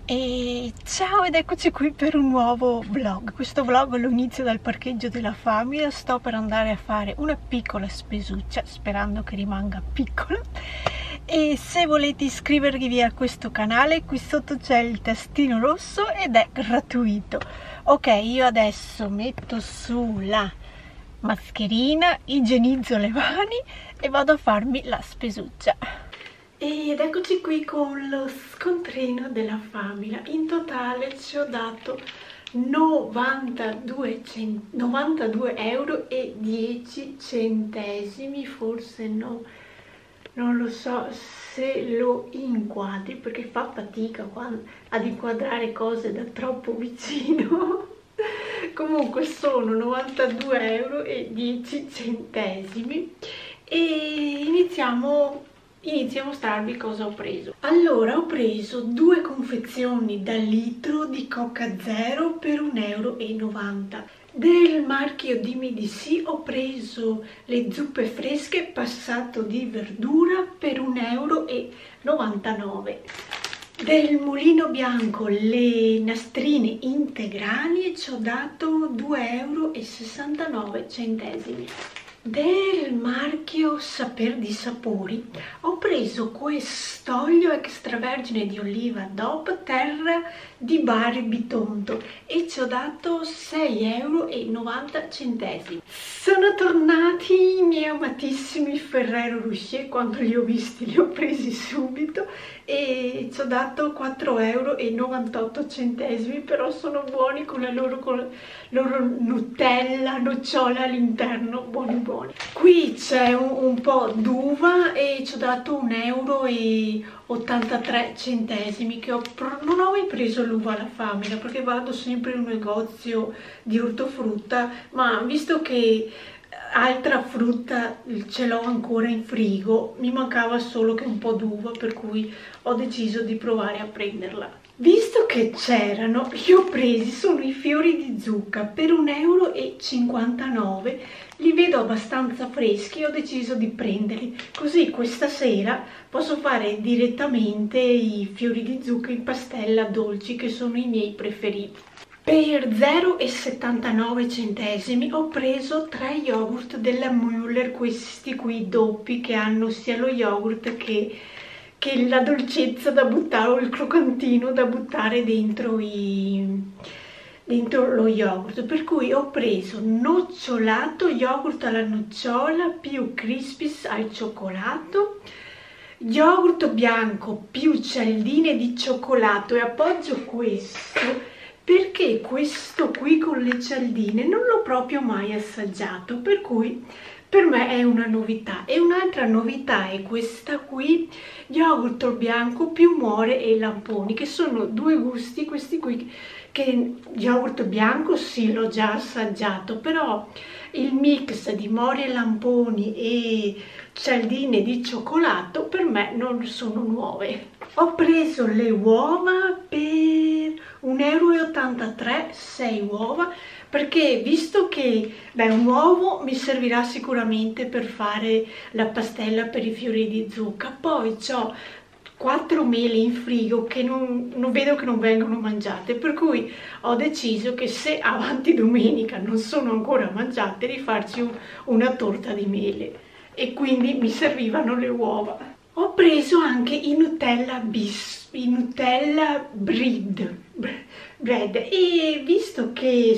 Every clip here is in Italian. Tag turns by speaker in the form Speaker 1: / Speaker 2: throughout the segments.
Speaker 1: E ciao ed eccoci qui per un nuovo vlog. Questo vlog lo inizio dal parcheggio della Famila. Sto per andare a fare una piccola spesuccia, sperando che rimanga piccola. E se volete iscrivervi a questo canale, qui sotto c'è il tastino rosso ed è gratuito. Ok, io adesso metto su la mascherina, igienizzo le mani e vado a farmi la spesuccia. Ed eccoci qui con lo scontrino della Famila. In totale ci ho dato 92 euro e 10 centesimi, forse no, non lo so se lo inquadri perché fa fatica ad inquadrare cose da troppo vicino. Comunque sono 92 euro e 10 centesimi e inizio a mostrarvi cosa ho preso. Allora, ho preso 2 confezioni da litro di Coca Zero per 1,90 euro. Del marchio Dimmi di sì ho preso le zuppe fresche passato di verdura per 1,99 euro. Del Mulino Bianco le nastrine integrali ci ho dato 2,69 euro. Del marchio Saper di Sapori ho preso quest'olio extravergine di oliva DOP Terra di Bari Bitonto e ci ho dato 6,90 euro. Sono tornati i miei amatissimi Ferrero Rocher. Quando li ho visti li ho presi subito e ci ho dato 4,98 euro, però sono buoni con la loro Nutella, nocciola all'interno, buoni buoni. Qui c'è un po' d'uva e ci ho dato 1,83 euro che non ho mai preso l'uva alla Famila perché vado sempre in un negozio di ortofrutta, ma visto che altra frutta ce l'ho ancora in frigo, mi mancava solo che un po' d'uva, per cui ho deciso di provare a prenderla. Visto che c'erano, li ho presi, sono i fiori di zucca per 1,59 euro, li vedo abbastanza freschi, ho deciso di prenderli, così questa sera posso fare direttamente i fiori di zucca in pastella dolci, che sono i miei preferiti. Per 0,79 ho preso 3 yogurt della Müller, questi qui doppi che hanno sia lo yogurt che la dolcezza da buttare, o il croccantino da buttare dentro lo yogurt, per cui ho preso nocciolato, yogurt alla nocciola più crispies al cioccolato, yogurt bianco più cialdine di cioccolato, e appoggio questo perché questo qui con le cialdine non l'ho proprio mai assaggiato, per cui per me è una novità. E un'altra novità è questa qui, yogurt bianco più more e lamponi, che sono due gusti, questi qui, che yogurt bianco sì, l'ho già assaggiato, però il mix di more e lamponi e cialdine di cioccolato per me non sono nuove. Ho preso le uova per 1,83 euro, 6 uova, perché visto che un uovo mi servirà sicuramente per fare la pastella per i fiori di zucca, poi ho 4 mele in frigo che non vedo che non vengono mangiate, per cui ho deciso che se avanti domenica non sono ancora mangiate, di farci una torta di mele, e quindi mi servivano le uova. Ho preso anche i Nutella Bread, e visto che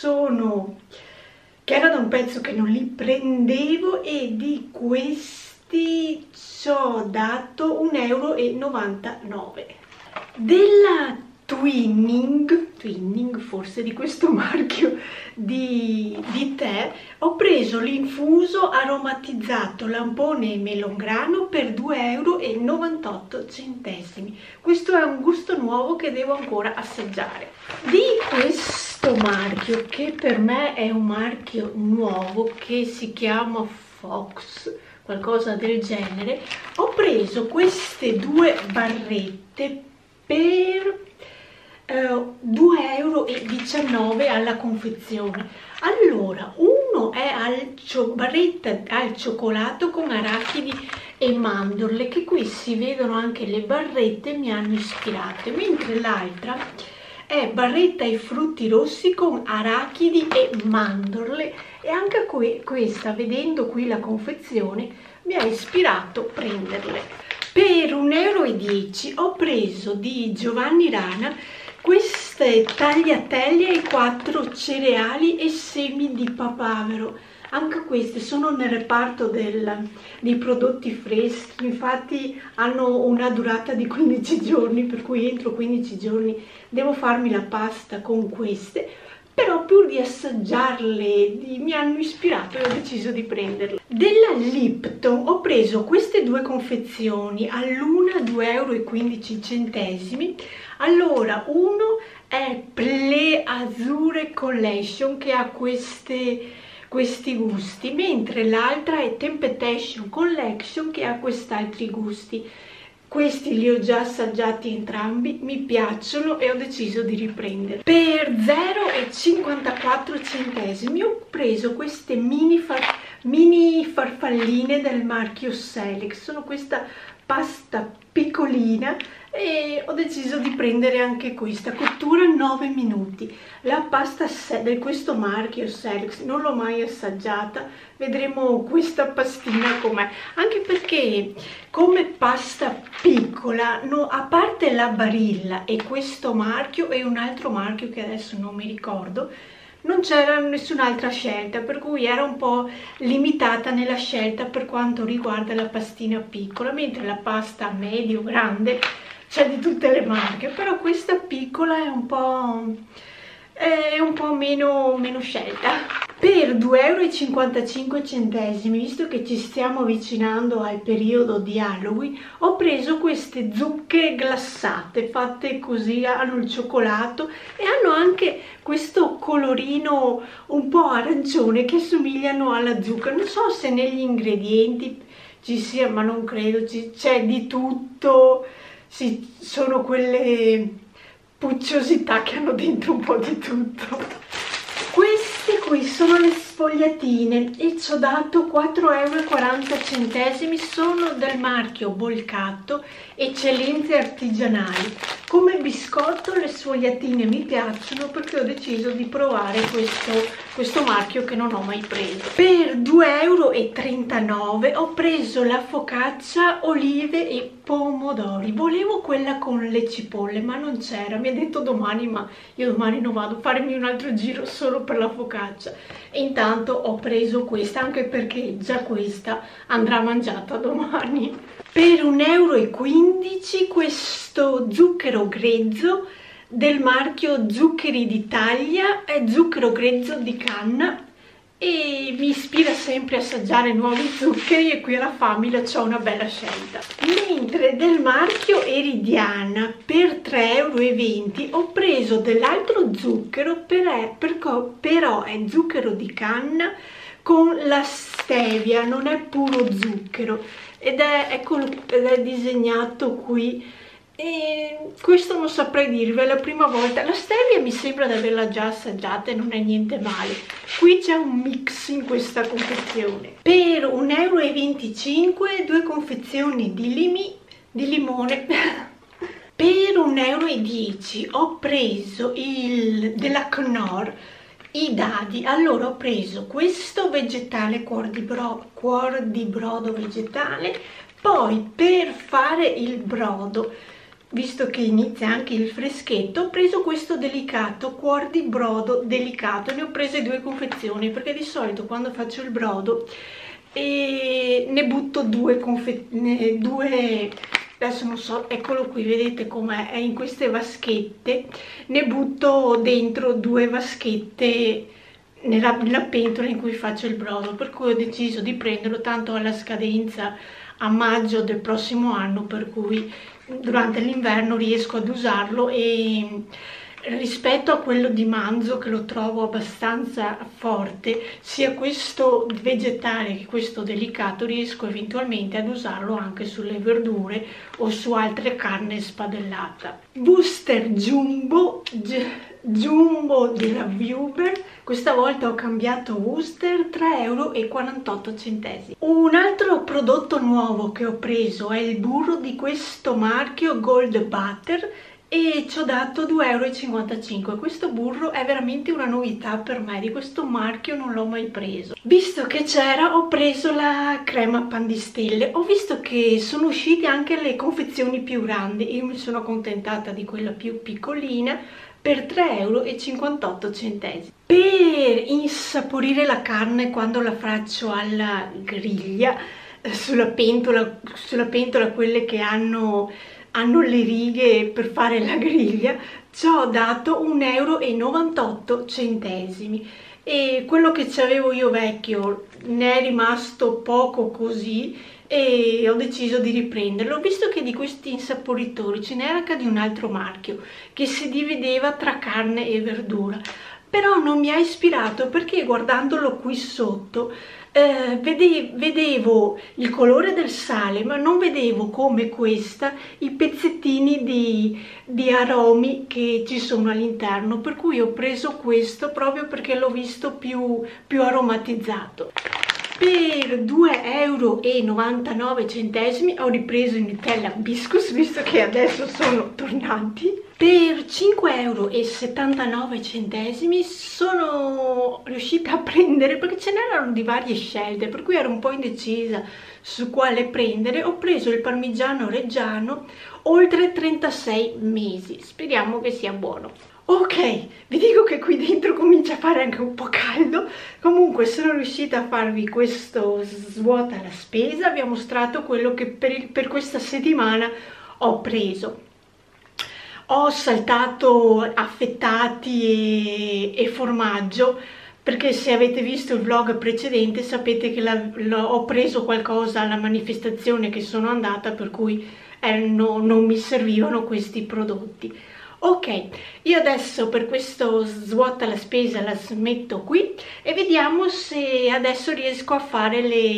Speaker 1: era da un pezzo che non li prendevo, e di questi ci ho dato 1,99 euro. Della Twinning, forse di questo marchio di tè, ho preso l'infuso aromatizzato lampone e melograno per 2,98 euro. Questo è un gusto nuovo che devo ancora assaggiare. Di questo marchio, che per me è un marchio nuovo, che si chiama Fox, qualcosa del genere, ho preso queste 2 barrette per 2,19 euro alla confezione. Allora, uno è barretta al cioccolato con arachidi e mandorle, che qui si vedono anche le barrette, mi hanno ispirate, mentre l'altra è barretta ai frutti rossi con arachidi e mandorle, e anche questa, vedendo qui la confezione, mi ha ispirato a prenderle. Per 1,10 € ho preso di Giovanni Rana queste tagliatelle ai 4 cereali e semi di papavero. Anche queste sono nel reparto dei prodotti freschi, infatti hanno una durata di 15 giorni, per cui entro 15 giorni devo farmi la pasta con queste. Però pur di assaggiarle mi hanno ispirato e ho deciso di prenderle. Della Lipton ho preso queste due confezioni, all'una 2,15 €. Allora, uno è Ple Azure Collection, che ha questi gusti, mentre l'altra è Temptation Collection, che ha quest'altri gusti. Questi li ho già assaggiati entrambi, mi piacciono e ho deciso di riprendere. Per 0,54 € ho preso queste mini farfalline del marchio Select. Sono questa pasta piccolina e ho deciso di prendere anche questa. Cottura 9 minuti. La pasta di questo marchio Select non l'ho mai assaggiata, vedremo questa pastina com'è, anche perché come pasta piccola, no, a parte la Barilla e questo marchio e un altro marchio che adesso non mi ricordo, non c'era nessun'altra scelta, per cui era un po' limitata nella scelta per quanto riguarda la pastina piccola, mentre la pasta medio grande c'è di tutte le marche, però questa piccola è un po' meno scelta. Per 2,55 €, visto che ci stiamo avvicinando al periodo di Halloween, ho preso queste zucche glassate, fatte così, hanno il cioccolato e hanno anche questo colorino un po' arancione che somigliano alla zucca. Non so se negli ingredienti ci sia, ma non credo, c'è di tutto, sono quelle pucciosità che hanno dentro un po' di tutto. Queste qui sono le sfogliatine e ci ho dato 4,40 €, sono del marchio Bolcatto, eccellenze artigianali. Come biscotto le sfogliatine mi piacciono perché ho deciso di provare questo marchio che non ho mai preso. Per 2,39 € ho preso la focaccia, olive e pomodori. Volevo quella con le cipolle ma non c'era, mi ha detto domani, ma io domani non vado a farmi un altro giro solo per la focaccia, e intanto ho preso questa, anche perché già questa andrà mangiata domani. Per 1,15 € questo zucchero grezzo del marchio Zuccheri d'Italia, è zucchero grezzo di canna e mi ispira sempre a assaggiare nuovi zuccheri, e qui alla Famila c'ho una bella scelta. Mentre del marchio Eridiana per 3,20 € ho preso dell'altro zucchero, però è zucchero di canna con la stevia, non è puro zucchero, ed è disegnato qui. E questo non saprei dirvi, è la prima volta. La stevia mi sembra di averla già assaggiata e non è niente male. Qui c'è un mix in questa confezione. Per 1,25 € due confezioni di limone. Per 1,10 € ho preso della Knorr i dadi. Allora ho preso questo vegetale, cuor di brodo vegetale. Poi per fare il brodo, visto che inizia anche il freschetto, ho preso questo delicato, cuor di brodo delicato. Ne ho prese due confezioni perché di solito quando faccio il brodo ne butto due, adesso non so, eccolo qui, vedete com'è, è in queste vaschette, ne butto dentro due vaschette nella pentola in cui faccio il brodo, per cui ho deciso di prenderlo, tanto alla scadenza a maggio del prossimo anno, per cui durante l'inverno riesco ad usarlo, e rispetto a quello di manzo che lo trovo abbastanza forte, sia questo vegetale che questo delicato riesco eventualmente ad usarlo anche sulle verdure o su altre carne spadellata. Booster Jumbo della Huber Questa volta ho cambiato Wooster, 3,48 euro. Un altro prodotto nuovo che ho preso è il burro di questo marchio Gold Butter e ci ho dato 2,55 euro. Questo burro è veramente una novità per me, di questo marchio non l'ho mai preso. Visto che c'era, ho preso la crema pan di stelle. Ho visto che sono uscite anche le confezioni più grandi, io mi sono accontentata di quella più piccolina per 3,58 euro. Per insaporire la carne quando la faccio alla griglia, sulla pentola quelle che hanno le righe per fare la griglia, ci ho dato 1,98 euro. E quello che c'avevo io vecchio ne è rimasto poco così e ho deciso di riprenderlo. Ho visto che di questi insaporitori ce n'era anche di un altro marchio che si divideva tra carne e verdura, però non mi ha ispirato perché guardandolo qui sotto vedevo il colore del sale, ma non vedevo come questa i pezzettini di aromi che ci sono all'interno, per cui ho preso questo proprio perché l'ho visto più aromatizzato. Per 2,99 euro ho ripreso il Nutella Biscuits, visto che adesso sono tornati. Per 5,79 euro sono riuscita a prendere, perché ce n'erano di varie scelte, per cui ero un po' indecisa su quale prendere. Ho preso il parmigiano reggiano oltre 36 mesi, speriamo che sia buono. Ok, vi dico che qui dentro comincia a fare anche un po' caldo. Comunque sono riuscita a farvi questo svuota la spesa, vi ho mostrato quello che per questa settimana ho preso. Ho saltato affettati e formaggio, perché se avete visto il vlog precedente sapete che ho preso qualcosa alla manifestazione che sono andata, per cui non mi servivano questi prodotti. Ok, io adesso per questo svuota la spesa la smetto qui e vediamo se adesso riesco a fare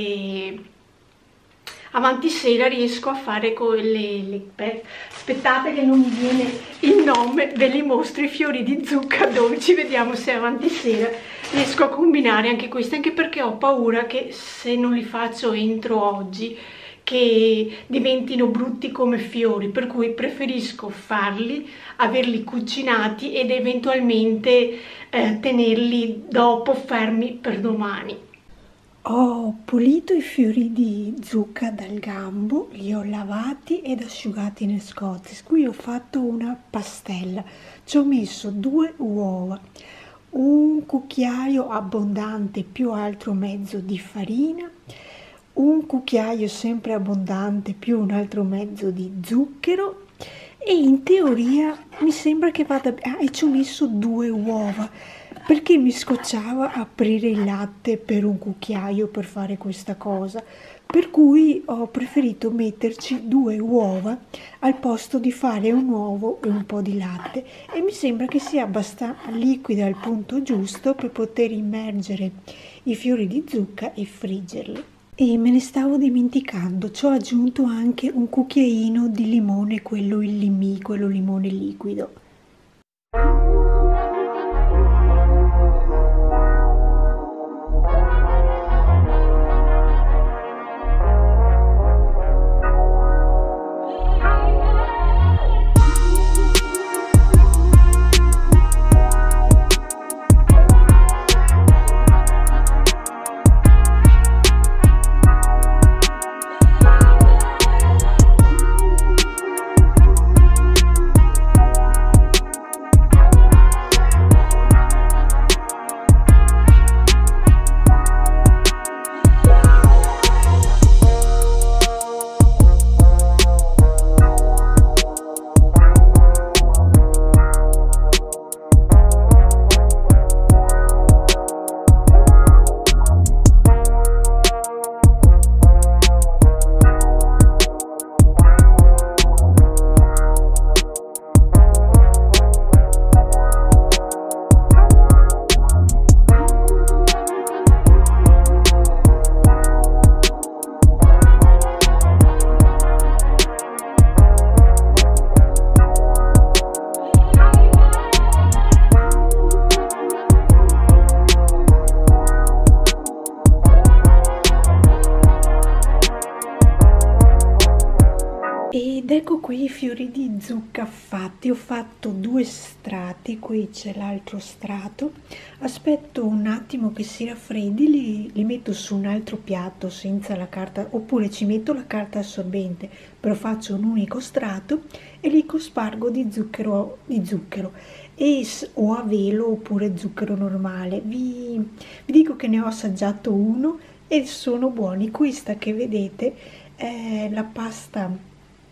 Speaker 1: avanti sera riesco a fare aspettate che non mi viene il nome, ve li mostro, i fiori di zucca dolci. Vediamo se avanti sera riesco a combinare anche questi, anche perché ho paura che se non li faccio entro oggi che diventino brutti come fiori, per cui preferisco farli, averli cucinati ed eventualmente tenerli dopo fermi per domani. Ho pulito i fiori di zucca dal gambo, li ho lavati ed asciugati nel Scottish. Qui ho fatto una pastella, ci ho messo 2 uova, un cucchiaio abbondante più altro mezzo di farina, un cucchiaio sempre abbondante più un altro mezzo di zucchero e in teoria mi sembra che vada bene. E ci ho messo 2 uova perché mi scocciava aprire il latte per un cucchiaio per fare questa cosa, per cui ho preferito metterci 2 uova al posto di fare un uovo e un po' di latte, e mi sembra che sia abbastanza liquida al punto giusto per poter immergere i fiori di zucca e friggerli. E me ne stavo dimenticando, ci ho aggiunto anche un cucchiaino di limone, quello il limì, quello limone liquido. i fiori di zucca fatti. Ho fatto 2 strati, qui c'è l'altro strato. Aspetto un attimo che si raffreddi, li metto su un altro piatto senza la carta, oppure ci metto la carta assorbente, però faccio un unico strato e li cospargo di zucchero, o a velo oppure zucchero normale. Vi dico che ne ho assaggiato uno e sono buoni. Questa che vedete è la pasta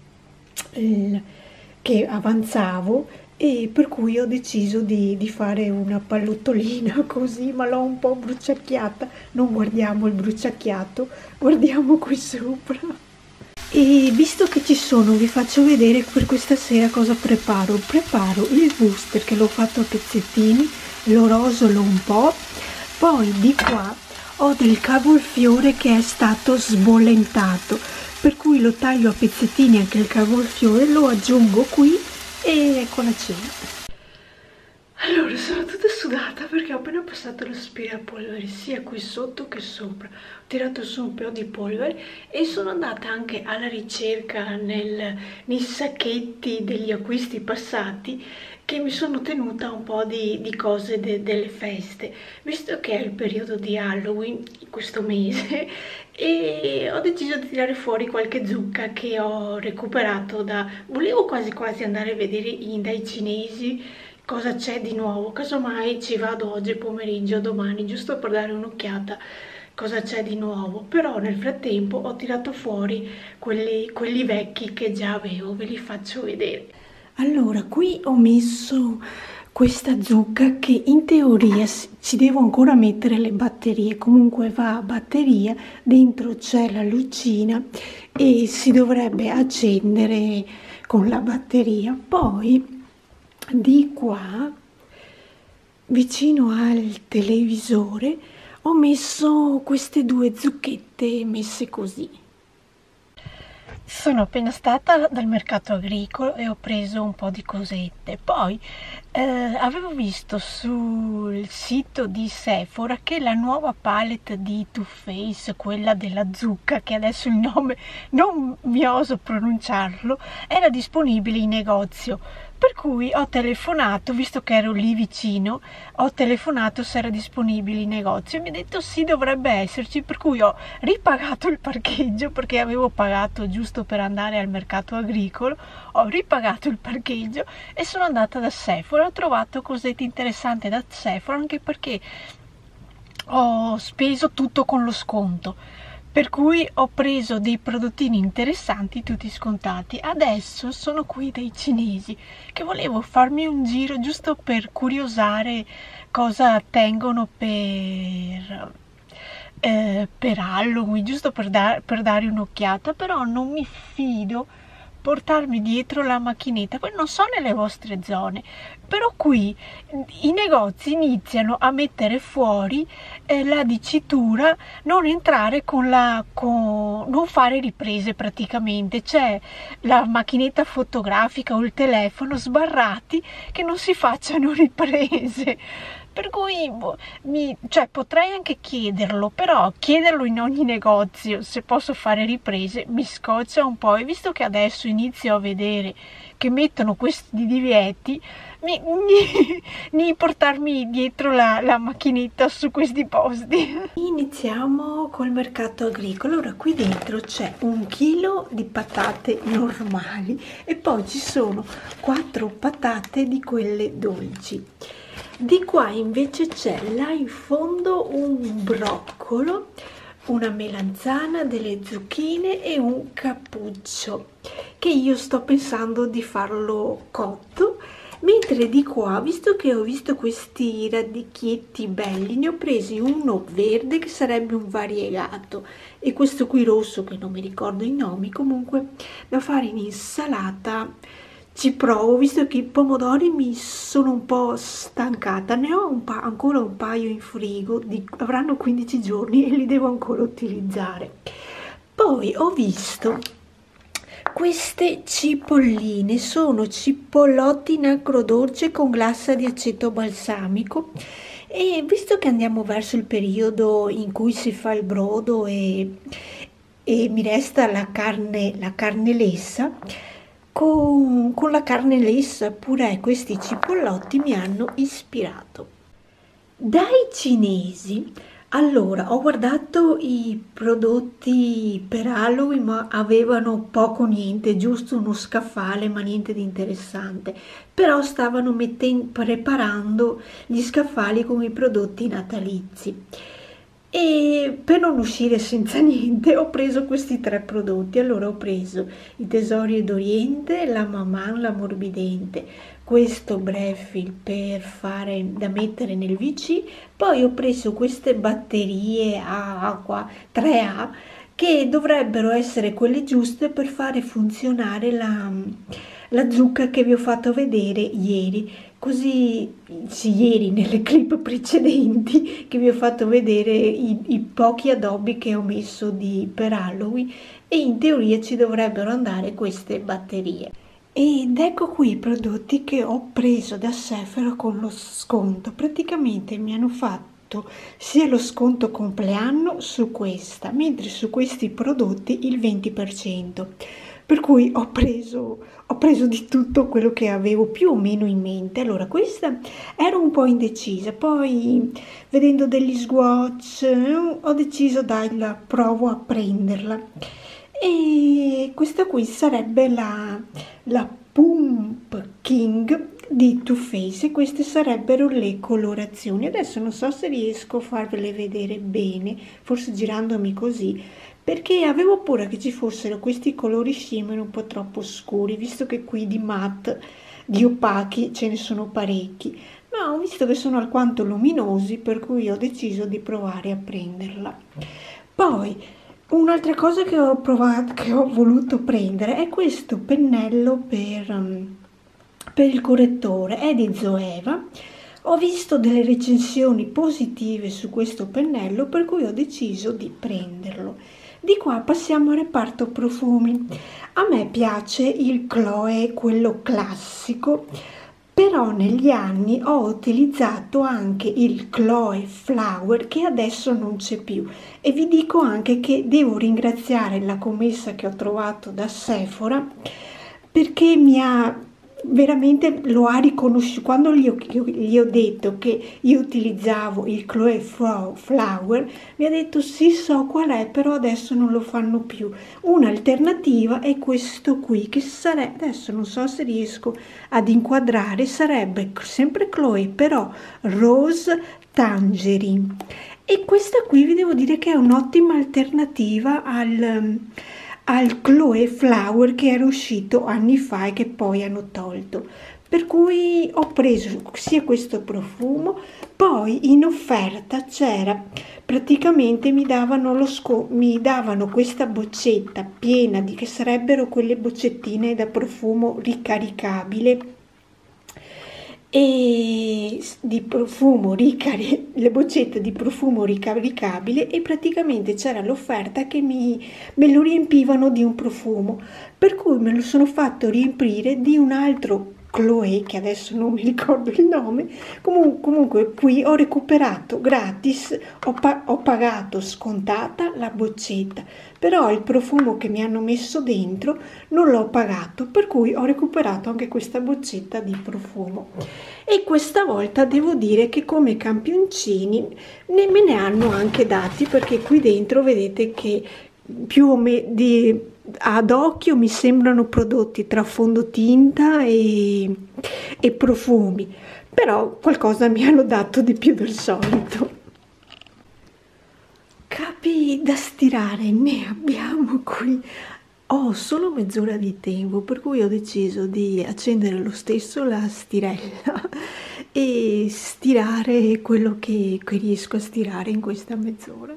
Speaker 1: che avanzavo, e per cui ho deciso di fare una pallottolina così, ma l'ho un po' bruciacchiata. Non guardiamo il bruciacchiato, guardiamo qui sopra. E visto che ci sono, vi faccio vedere per questa sera cosa preparo. Preparo il wuster che l'ho fatto a pezzettini, lo rosolo un po', poi di qua ho del cavolfiore che è stato sbollentato, per cui lo taglio a pezzettini anche il cavolfiore, lo aggiungo qui e ecco la cena. Allora, sono tutta sudata perché ho appena passato l'aspirapolvere sia qui sotto che sopra. Ho tirato su un po' di polvere e sono andata anche alla ricerca nei sacchetti degli acquisti passati, che mi sono tenuta un po' di cose delle feste, visto che è il periodo di Halloween questo mese, e ho deciso di tirare fuori qualche zucca che ho recuperato volevo quasi quasi andare a vedere dai cinesi cosa c'è di nuovo, casomai ci vado oggi pomeriggio, domani, giusto per dare un'occhiata cosa c'è di nuovo. Però nel frattempo ho tirato fuori quelli vecchi che già avevo, ve li faccio vedere. Allora, qui ho messo questa zucca che in teoria ci devo ancora mettere le batterie, comunque va a batteria, dentro c'è la lucina e si dovrebbe accendere con la batteria. Poi di qua, vicino al televisore, ho messo queste 2 zucchette messe così. Sono appena stata dal mercato agricolo e ho preso un po' di cosette. Poi avevo visto sul sito di Sephora che la nuova palette di Too Faced, quella della zucca, che adesso il nome non mi oso pronunciarlo, era disponibile in negozio. Per cui ho telefonato, visto che ero lì vicino, ho telefonato se era disponibile in negozio e mi ha detto sì, dovrebbe esserci, per cui ho ripagato il parcheggio, perché avevo pagato giusto per andare al mercato agricolo, ho ripagato il parcheggio e sono andata da Sephora. Ho trovato cosette interessanti da Sephora, anche perché ho speso tutto con lo sconto, per cui ho preso dei prodottini interessanti tutti scontati. Adesso sono qui dai cinesi, che volevo farmi un giro giusto per curiosare cosa tengono per Halloween, giusto per dare un'occhiata, però non mi fido portarmi dietro la macchinetta. Poi non so nelle vostre zone, però qui i negozi iniziano a mettere fuori la dicitura non entrare non fare riprese praticamente, c'è la macchinetta fotografica o il telefono sbarrati che non si facciano riprese. Per cui potrei anche chiederlo, però chiederlo in ogni negozio se posso fare riprese mi scoccia un po', e visto che adesso inizio a vedere che mettono questi divieti, di portarmi dietro la macchinetta su questi posti. Iniziamo col mercato agricolo. Ora qui dentro c'è 1 chilo di patate normali e poi ci sono 4 patate di quelle dolci. Di qua invece c'è là in fondo un broccolo, una melanzana, delle zucchine e un cappuccio, che io sto pensando di farlo cotto. Mentre di qua, visto che ho visto questi radicchietti belli, ne ho presi uno verde che sarebbe un variegato e questo qui rosso che non mi ricordo i nomi, comunque da fare in insalata. Ci provo, visto che i pomodori mi sono un po' stancata, ne ho ancora un paio in frigo, avranno 15 giorni e li devo ancora utilizzare. Poi ho visto queste cipolline, sono cipollotti in agrodolce con glassa di aceto balsamico, e visto che andiamo verso il periodo in cui si fa il brodo e mi resta la carne lessa, con la carne lessa, pure questi cipollotti mi hanno ispirato. Dai cinesi, allora ho guardato i prodotti per Halloween, ma avevano poco niente, giusto uno scaffale, ma niente di interessante. Però stavano preparando gli scaffali con i prodotti natalizi. E per non uscire senza niente ho preso questi tre prodotti. Allora ho preso i tesori d'Oriente, la Maman, l'ammorbidente, questo Brefil per fare da mettere nel VC, poi ho preso queste batterie a acqua 3A che dovrebbero essere quelle giuste per fare funzionare la zucca che vi ho fatto vedere ieri. Così, sì, ieri nelle clip precedenti che vi ho fatto vedere i pochi addobbi che ho messo per Halloween, e in teoria ci dovrebbero andare queste batterie. Ed ecco qui i prodotti che ho preso da Sephora con lo sconto. Praticamente mi hanno fatto sia lo sconto compleanno su questa, mentre su questi prodotti il 20%. Per cui ho preso di tutto quello che avevo più o meno in mente. Allora, questa ero un po' indecisa, poi vedendo degli swatch ho deciso, dai, la provo a prenderla. E questa qui sarebbe la Pump King di Too Faced, e queste sarebbero le colorazioni. Adesso non so se riesco a farvele vedere bene, forse girandomi così, perché avevo paura che ci fossero questi colori shimmer un po' troppo scuri, visto che qui di matte, di opachi ce ne sono parecchi, ma ho visto che sono alquanto luminosi, per cui ho deciso di provare a prenderla. Poi un'altra cosa che ho voluto prendere è questo pennello per il correttore, è di Zoeva. Ho visto delle recensioni positive su questo pennello, per cui ho deciso di prenderlo. Di qua passiamo al reparto profumi. A me piace il Chloé, quello classico, però negli anni ho utilizzato anche il Chloé Flower, che adesso non c'è più, e vi dico anche che devo ringraziare la commessa che ho trovato da Sephora, perché veramente lo ha riconosciuto. Quando gli ho detto che io utilizzavo il Chloé Flower, mi ha detto sì, so qual è, però adesso non lo fanno più. Un'alternativa è questo qui, che sarebbe, adesso non so se riesco ad inquadrare, sarebbe sempre Chloé, però Rose Tangerine. E questa qui vi devo dire che è un'ottima alternativa al Chloé Flower che era uscito anni fa e che poi hanno tolto. Per cui ho preso sia questo profumo, poi in offerta c'era, praticamente mi davano questa boccetta piena che sarebbero quelle boccettine da profumo ricaricabile, e le boccette di profumo ricaricabile, e praticamente c'era l'offerta che me lo riempivano di un profumo, per cui me lo sono fatto riempire di un altro Chloé, che adesso non mi ricordo il nome. Comunque qui ho recuperato gratis, ho pagato scontata la boccetta, però il profumo che mi hanno messo dentro non l'ho pagato, per cui ho recuperato anche questa boccetta di profumo. E questa volta devo dire che come campioncini me ne hanno anche dati, perché qui dentro vedete che più o meno ad occhio mi sembrano prodotti tra fondotinta e profumi, però qualcosa mi hanno dato di più del solito. Capi da stirare ne abbiamo qui. Ho solo mezz'ora di tempo, per cui ho deciso di accendere lo stesso la stirella e stirare quello che riesco a stirare in questa mezz'ora.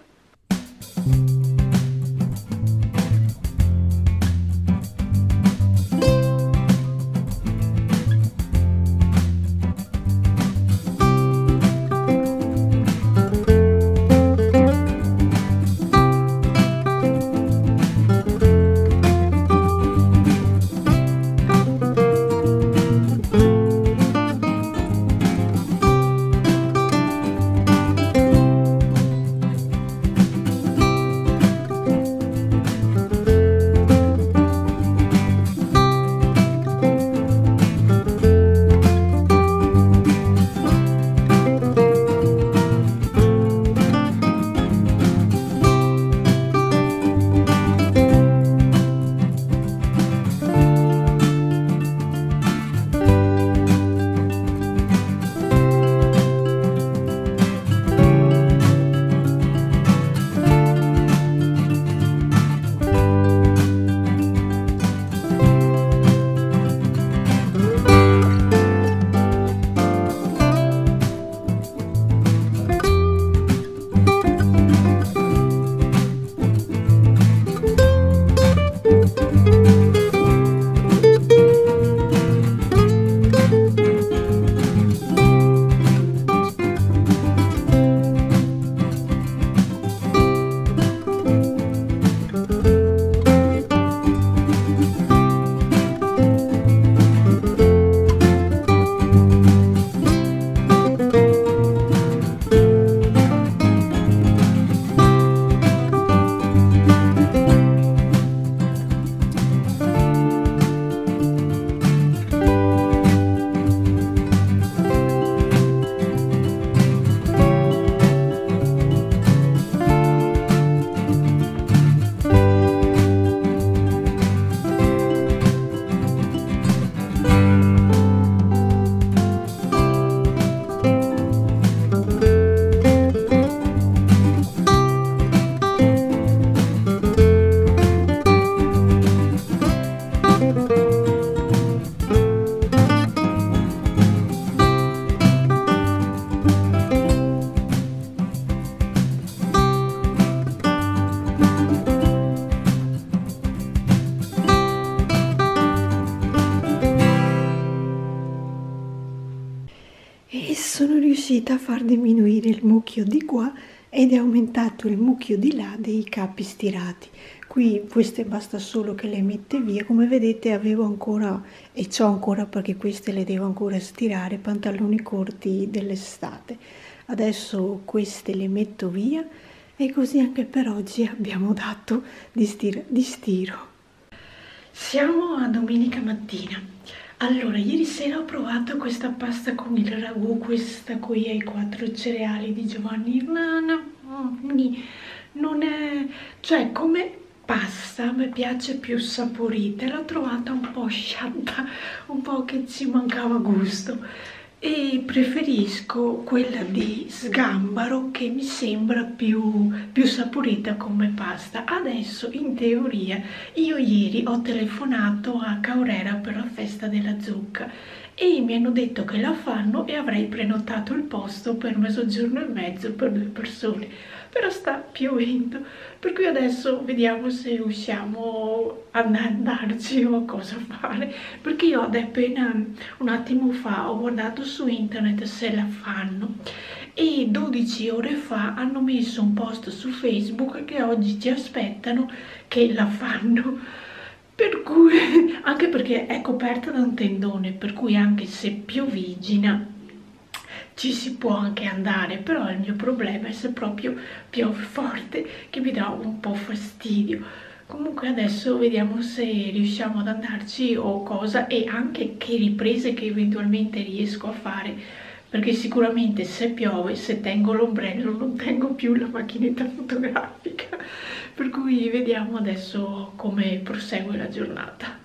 Speaker 1: E sono riuscita a far diminuire il mucchio di qua ed è aumentato il mucchio di là dei capi stirati. Qui queste basta solo che le mette via, come vedete avevo ancora e c'ho ancora perché queste le devo ancora stirare, pantaloni corti dell'estate. Adesso queste le metto via e così anche per oggi abbiamo dato di stiro. Siamo a domenica mattina. Allora, ieri sera ho provato questa pasta con il ragù, questa qui ai 4 cereali di Giovanni Irlana. Non è, cioè come pasta mi piace più saporita, l'ho trovata un po' sciatta, un po' che ci mancava gusto. E preferisco quella di sgambaro che mi sembra più saporita come pasta. Adesso in teoria io ieri ho telefonato a Caorera per la festa della zucca e mi hanno detto che la fanno e avrei prenotato il posto per mezzogiorno e mezzo per 2 persone, però sta piovendo, per cui adesso vediamo se riusciamo ad andarci o cosa fare, perché io appena un attimo fa ho guardato su internet se la fanno e 12 ore fa hanno messo un post su Facebook che oggi ci aspettano che la fanno, per cui anche perché è coperta da un tendone, per cui anche se piovigina ci si può anche andare, però il mio problema è se proprio piove forte che mi dà un po' fastidio. Comunque adesso vediamo se riusciamo ad andarci o cosa, e anche che riprese che eventualmente riesco a fare, perché sicuramente se piove, se tengo l'ombrello non tengo più la macchinetta fotografica, per cui vediamo adesso come prosegue la giornata.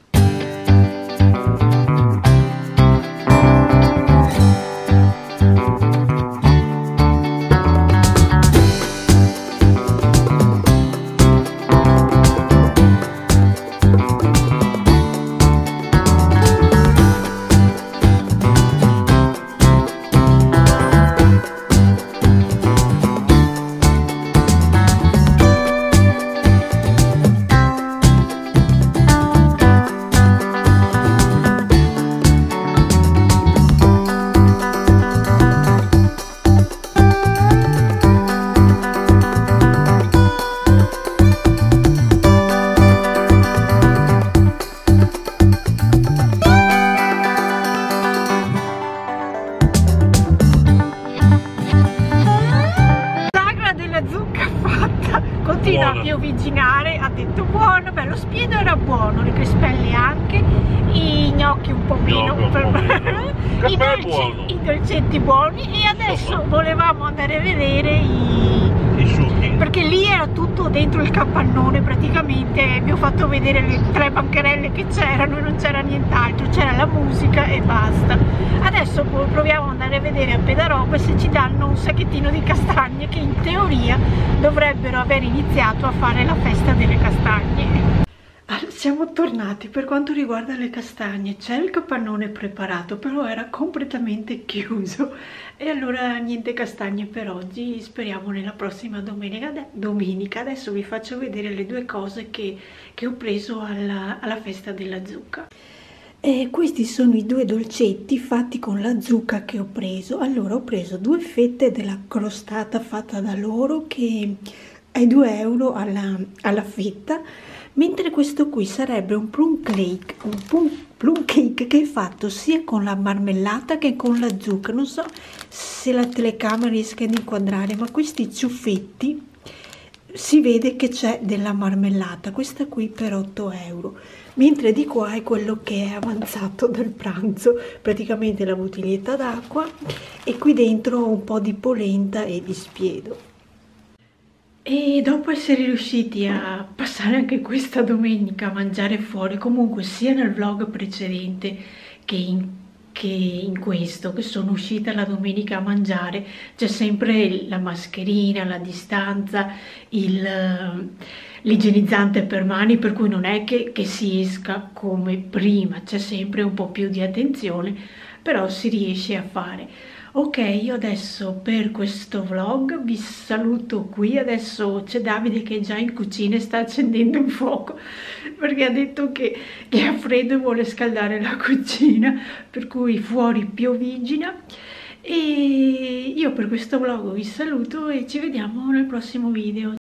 Speaker 1: Continua a piovigginare, ha detto buono, beh, lo spiedo era buono, le crispelle anche, i gnocchi un po' meno, i dolcetti buoni, e adesso volevamo andare a vedere i succhi, perché lì era tutto dentro il capannone praticamente. Vi ho fatto vedere le 3 bancherelle che c'erano e non c'era nient'altro, c'era la musica e basta. Adesso proviamo ad andare a vedere a Pedaroba se ci danno un sacchettino di castagne, che in teoria dovrebbero aver iniziato a fare la festa delle castagne. Allora, siamo tornati. Per quanto riguarda le castagne c'è il capannone preparato, però era completamente chiuso, e allora niente castagne per oggi, speriamo nella prossima domenica. Adesso vi faccio vedere le 2 cose che ho preso alla festa della zucca. E questi sono i 2 dolcetti fatti con la zucca che ho preso. Allora, ho preso 2 fette della crostata fatta da loro, che è 2 euro alla fetta, mentre questo qui sarebbe un plum cake che è fatto sia con la marmellata che con la zucca. Non so se la telecamera riesca ad inquadrare, ma questi ciuffetti si vede che c'è della marmellata, questa qui per 8 euro, mentre di qua è quello che è avanzato dal pranzo, praticamente la bottiglietta d'acqua e qui dentro un po' di polenta e di spiedo. E dopo essere riusciti a passare anche questa domenica a mangiare fuori, comunque sia nel vlog precedente che in questo, che sono uscita la domenica a mangiare, c'è sempre la mascherina, la distanza, l'igienizzante per mani, per cui non è che si esca come prima, c'è sempre un po' più di attenzione, però si riesce a fare. Ok, io adesso per questo vlog vi saluto qui. Adesso c'è Davide che è già in cucina e sta accendendo il fuoco, perché ha detto che ha freddo e vuole scaldare la cucina, per cui fuori piovigina. E io per questo vlog vi saluto e ci vediamo nel prossimo video.